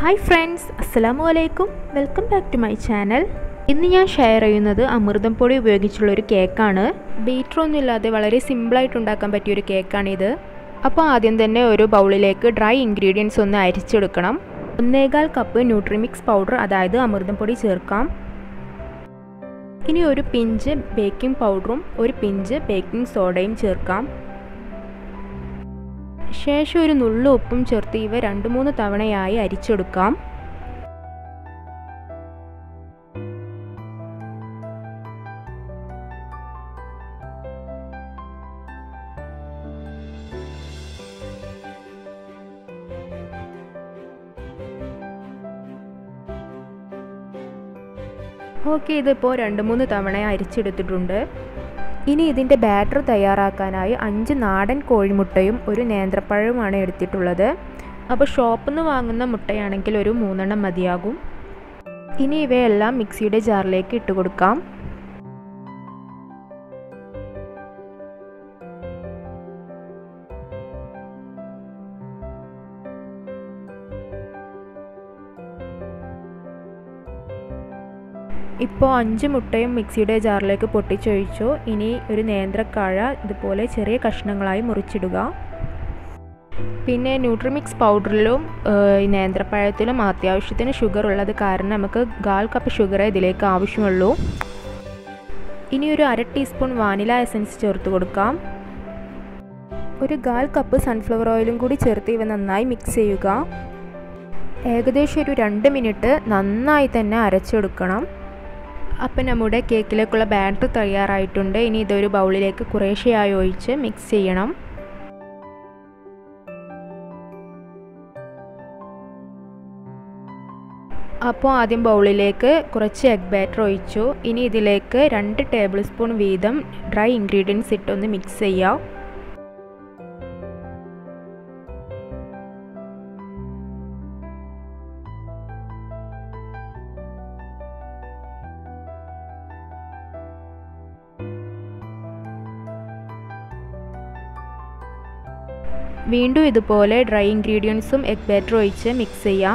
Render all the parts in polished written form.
Hi friends, Assalamu alaikum. Welcome back to my channel. ഇന്ന് ഞാൻ share ചെയ്യുന്നത് അമൃതം പൊടി ഉപയോഗിച്ചുള്ള ഒരു കേക്കാണ്. ബീറ്റർ ഒന്നും ഇല്ലാതെ വളരെ സിമ്പിൾ ആയിട്ട് ഉണ്ടാക്കാൻ പറ്റിയ ഒരു കേക്കാണ് ഇത്. അപ്പോൾ ആദ്യം തന്നെ ഒരു ബൗളിലേക്ക് ഡ്രൈ ഇൻഗ്രീഡിയൻസ് ഒന്ന് അരിച്ചെടുക്കണം. 1.25 കപ്പ് ന്യൂട്രിമിക്സ് പൗഡർ അതായത് അമൃതം പൊടി ചേർക്കാം. ഇനി ഒരു പിഞ്ച് ബേക്കിംഗ് പൗഡറും ഒരു പിഞ്ച് ബേക്കിംഗ് സോഡയും ചേർക്കാം. ശേഷം ഒരു നുള്ളു ഉപ്പും ചേർത്ത് ഇവ 2-3 തവണയായി അരിച്ചെടുക്കാം. ഓക്കെ, ഇതിപ്പോൾ 2-3 തവണ അരിച്ചെടുത്തിട്ടുണ്ട്. ഇനി ഇതിൻ്റെ ബാറ്റർ തയ്യാറാക്കാനായി 5 നാടൻ കോഴിമുട്ടയും ഒരു നേന്ത്രപ്പഴവുമാണ് എടുത്തിട്ടുള്ളത്. അപ്പോൾ ഷോപ്പിൽ നിന്ന് വാങ്ങുന്ന മുട്ടയാണെങ്കിൽ ഒരു 3 എണ്ണം മതിയാകും. ഇനി ഇവയെല്ലാം മിക്സിയുടെ ജാറിലേക്ക് ഇട്ട് കൊടുക്കാം. ഇപ്പോൾ 5 മുട്ടയും മിക്സിയുടെ ജാറിലേക്ക് പൊട്ടിച്ചൊഴിച്ചു. ഇനി ഒരു നേന്ത്രക്കാഴ ഇതുപോലെ ചെറിയ കഷ്ണങ്ങളായി മുറിച്ചിടുക. പിന്നെ ന്യൂട്രിമിക്സ് പൗഡറിലും നേന്ത്രപ്പഴത്തിലും അത്യാവശ്യത്തിന് ഷുഗർ ഉള്ളത് കാരണം നമുക്ക് 1/4 കപ്പ് ഷുഗറേ ഇതിലേക്ക് ആവശ്യമുള്ളൂ. ഇനി ഒരു 1/2 ടീസ്പൂൺ വാനില എസൻസ് ചേർത്ത് കൊടുക്കാം. ഒരു 1/4 കപ്പ് സൺഫ്ലവർ ഓയിലും കൂടി ചേർത്ത് ഇവ നന്നായി മിക്സ് ചെയ്യുക. ഏകദേശം ഒരു 2 മിനിറ്റ് നന്നായി തന്നെ അരച്ചെടുക്കണം. അപ്പം നമ്മുടെ കേക്കിലേക്കുള്ള ബാറ്റർ തയ്യാറായിട്ടുണ്ട്. ഇനി ഇതൊരു ബൗളിലേക്ക് കുറേശ്ശെയായി ഒഴിച്ച് മിക്സ് ചെയ്യണം. അപ്പോൾ ആദ്യം ബൗളിലേക്ക് കുറച്ച് എഗ് ബാറ്റർ ഒഴിച്ചു. ഇനി ഇതിലേക്ക് 2 ടേബിൾ സ്പൂൺ വീതം ഡ്രൈ ഇൻഗ്രീഡിയൻസ് ഇട്ടൊന്ന് മിക്സ് ചെയ്യാം. വീണ്ടും ഇതുപോലെ ഡ്രൈ ഇൻഗ്രീഡിയൻസും എഗ് ബാറ്റർ ഒഴിച്ച് മിക്സ് ചെയ്യാം.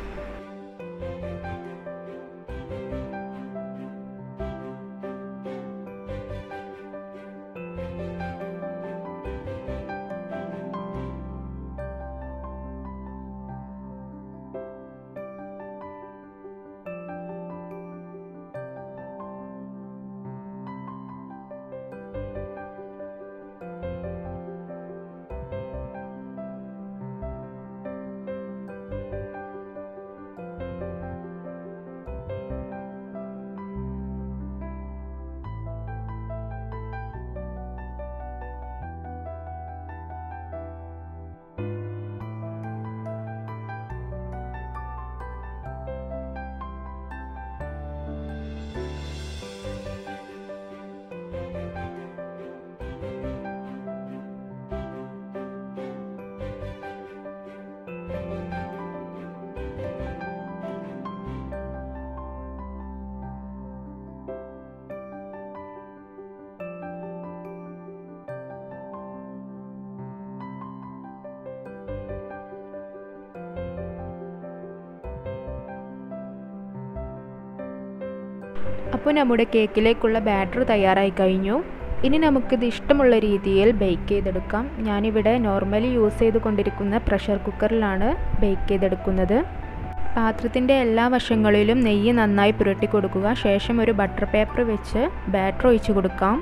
അപ്പോൾ നമ്മുടെ കേക്കിലേക്കുള്ള ബാറ്റർ തയ്യാറായി കഴിഞ്ഞു. ഇനി നമുക്കിത് ഇഷ്ടമുള്ള രീതിയിൽ ബേക്ക് ചെയ്തെടുക്കാം. ഞാനിവിടെ നോർമലി യൂസ് ചെയ്തുകൊണ്ടിരിക്കുന്ന പ്രഷർ കുക്കറിലാണ് ബേക്ക് ചെയ്തെടുക്കുന്നത്. പാത്രത്തിൻ്റെ എല്ലാ വശങ്ങളിലും നെയ്യ് നന്നായി പുരട്ടി കൊടുക്കുക. ശേഷം ഒരു ബട്ടർ പേപ്പർ വെച്ച് ബാറ്റർ ഒഴിച്ച് കൊടുക്കാം.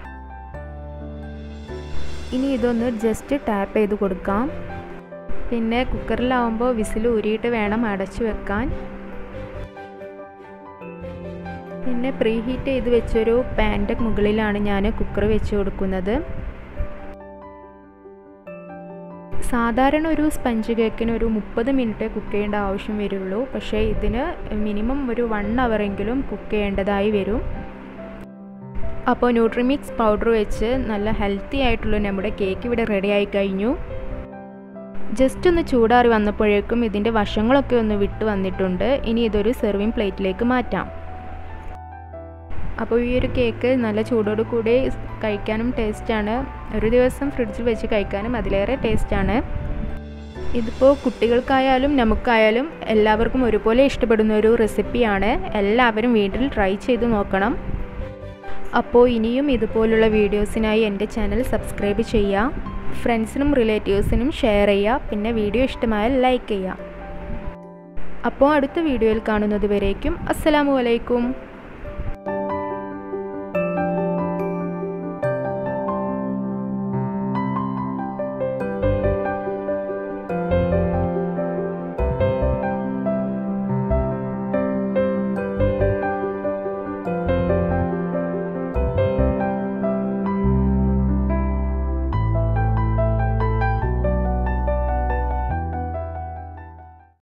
ഇനി ഇതൊന്ന് ജസ്റ്റ് ടാപ്പ് ചെയ്ത് കൊടുക്കാം. പിന്നെ കുക്കറിലാവുമ്പോൾ വിസിൽ ഊരിയിട്ട് വേണം അടച്ചു വെക്കാൻ. പിന്നെ പ്രീ ഹീറ്റ് ചെയ്ത് വെച്ചൊരു പാൻ്റെ മുകളിലാണ് ഞാൻ കുക്കർ വെച്ച് കൊടുക്കുന്നത്. സാധാരണ ഒരു സ്പഞ്ച് കേക്കിന് ഒരു 30 മിനിറ്റ് കുക്ക് ചെയ്യേണ്ട ആവശ്യം വരുള്ളൂ. പക്ഷേ ഇതിന് മിനിമം ഒരു 1 അവറെങ്കിലും കുക്ക് ചെയ്യേണ്ടതായി വരും. അപ്പോൾ ന്യൂട്രിമിക്സ് പൗഡർ വെച്ച് നല്ല ഹെൽത്തി ആയിട്ടുള്ള നമ്മുടെ കേക്ക് ഇവിടെ റെഡി ആയി കഴിഞ്ഞു. ജസ്റ്റ് ഒന്ന് ചൂടാറി വന്നപ്പോഴേക്കും ഇതിൻ്റെ വശങ്ങളൊക്കെ ഒന്ന് വിട്ട് വന്നിട്ടുണ്ട്. ഇനി ഇതൊരു സെർവിങ് പ്ലേറ്റിലേക്ക് മാറ്റാം. അപ്പോൾ ഈ ഒരു കേക്ക് നല്ല ചൂടോട് കൂടി കഴിക്കാനും ടേസ്റ്റാണ്. ഒരു ദിവസം ഫ്രിഡ്ജിൽ വെച്ച് കഴിക്കാനും അതിലേറെ ടേസ്റ്റാണ്. ഇതിപ്പോൾ കുട്ടികൾക്കായാലും നമുക്കായാലും എല്ലാവർക്കും ഒരുപോലെ ഇഷ്ടപ്പെടുന്ന ഒരു റെസിപ്പിയാണ്. എല്ലാവരും വീട്ടിൽ ട്രൈ ചെയ്ത് നോക്കണം. അപ്പോൾ ഇനിയും ഇതുപോലുള്ള വീഡിയോസിനായി എൻ്റെ ചാനൽ സബ്സ്ക്രൈബ് ചെയ്യുക, ഫ്രണ്ട്സിനും റിലേറ്റീവ്സിനും ഷെയർ ചെയ്യുക, പിന്നെ വീഡിയോ ഇഷ്ടമായാൽ ലൈക്ക് ചെയ്യുക. അപ്പോൾ അടുത്ത വീഡിയോയിൽ കാണുന്നത് വരേക്കും അസ്സലാമു അലൈക്കും.